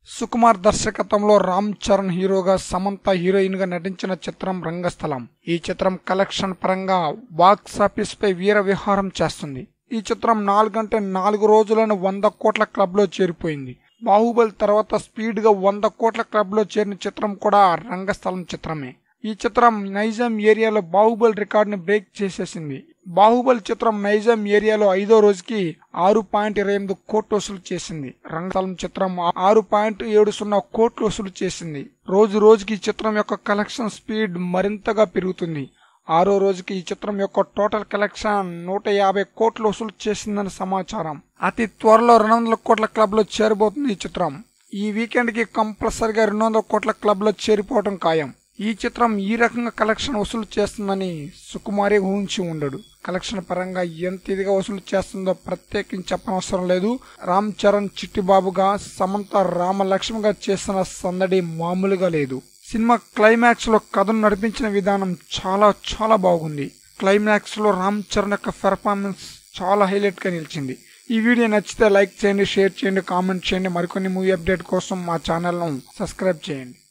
సుకుమార్ దర్శకత్వంలో రామ్ చరణ్ హీరోగా, సమంత హీరోయిన్ గా నటించిన చిత్రం రంగస్థలం. ఈ చిత్రం కలెక్షన్ పరంగా బాక్సాఫీస్ పై వీర విహారం చేస్తుంది. ఈ చిత్రం 4 రోజులను 100 కోట్ల క్లబ్ లో చేరిపోయింది. బాహుబలి తర్వాత స్పీడ్ గా 100 కోట్ల క్లబ్ లో చేరిన చిత్రం కూడా రంగస్థలం చిత్రమే. ఈ చిత్రం నైజాం ఏరియాలో బాహుబలి రికార్డుని బ్రేక్ చేసేసింది. బాహుబలి చిత్రం నైజాం ఏరియాలో 5వ రోజుకి 6.28 కోట్లు వసూలు చేసింది. రంగస్థలం చిత్రం 6.70 కోట్లు వసూలు చేసింది. రోజు రోజుకి ఈ చిత్రం యొక్క కలెక్షన్ స్పీడ్ మరింతగా పెరుగుతుంది. 6వ రోజుకి ఈ చిత్రం యొక్క టోటల్ కలెక్షన్ 150 కోట్లు వసూలు చేసిందని సమాచారం. అతి త్వరలో 200 కోట్ల క్లబ్ లో చేరబోతుంది ఈ చిత్రం. ఈ వీకెండ్ కి కంపల్సరిగా 200 కోట్ల క్లబ్ లో చేరిపోవడం ఖాయం. ఈ చిత్రం ఈ రకంగా కలెక్షన్ వసూలు చేస్తుందని సుకుమారే ఊహించి ఉండడు. కలెక్షన్ పరంగా ఎంత ఇదిగా వసూలు చేస్తుందో ప్రత్యేకించి చెప్పనవసరం లేదు. రామ్ చరణ్ చిట్టిబాబుగా, సమంత రామలక్ష్మిగా చేసిన సందడి మామూలుగా లేదు. సినిమా క్లైమాక్స్ లో కథను నడిపించిన విధానం చాలా బాగుంది. క్లైమాక్స్ లో రామ్ చరణ్ యొక్క పెర్ఫార్మెన్స్ చాలా హైలైట్ గా నిలిచింది. ఈ వీడియో నచ్చితే లైక్ చేయండి, షేర్ చేయండి, కామెంట్ చేయండి. మరికొన్ని మూవీ అప్డేట్ కోసం మా ఛానల్ ను సబ్స్క్రైబ్ చేయండి.